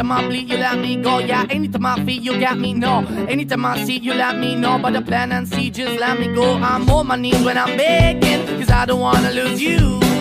Anytime I bleed, you let me go. Yeah, anytime I feel, you got me, no. Anytime I see, you let me know. But the plan and see, just let me go. I'm on my knees when I'm begging, cause I don't wanna lose you.